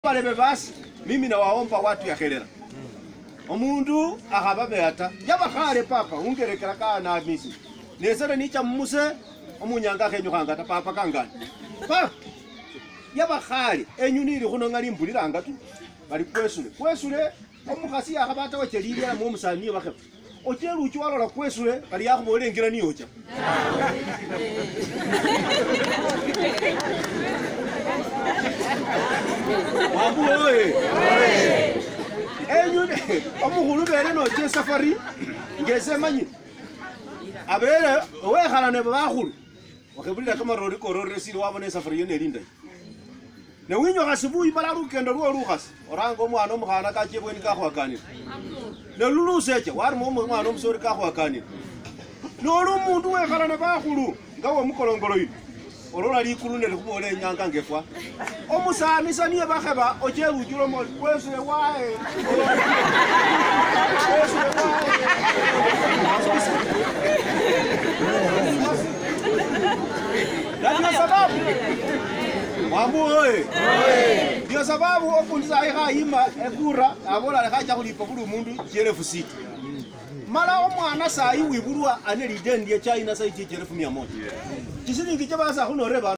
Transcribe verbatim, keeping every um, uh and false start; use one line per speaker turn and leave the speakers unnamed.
Balebe basi mimi nawaomba watu ya Khelera. Omundu akababe ata yabakhale papa ungerekera kana misi. Nesere nicha mmuse omunyanga khenyukhanga ta papa kangani. Pa yabakhale enyuniri khuno ngali mbuliranga tu bali kwesule. Kwesule omukhasi akhabata wachelilya mu musani bakhe. Ochelu uchwalola kwesule bali yakhubolengira ni ocha. Wabu oye. Enyune omukhulu bere no che safari ngese manyi. Abere wekhala ne bakhulu. Wakebulira kama rori korore siri wabone safari yone linda. Ne winyo kasibuyi bala rukendo ruo rukhasi. Orango mwana omukhana kachebweni kakhwakanira. Ne luluseche wari mu mwana omusori kakhwakanira. No lumundu wekhala ne bakhulu ngawo mukolongolo yi. Orora likulu ne likubole nyanga ngefwa. Omusani saniye bakheba ocherujulo mo kwesule wae. Kwesule wae. Ndio sababu. Mambo oye. Ndio sababu okunza iha ima ekura abola lekhacha kulipa buli mundu elefu sita. Mala omwana sayi wibulwa ane lidendie China sayi elefu mia moja. Kisilingi chabasa khuno reba